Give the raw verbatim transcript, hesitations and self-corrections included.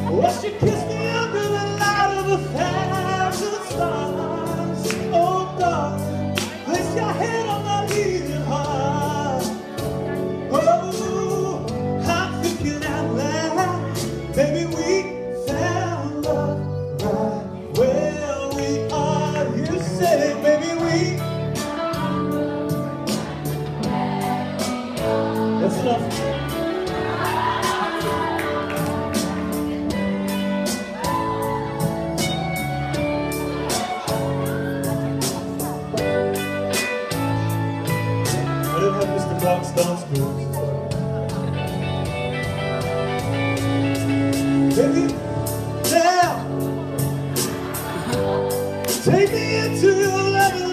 Well, she kissed me under the light of a thousand stars. Oh, darling, place your head on my beating heart. Oh, I'm thinking out loud, baby, we found love right where we are. You say, baby, we. That's enough. I don't have Mister Clark's dance moves. Baby, now take me into your loving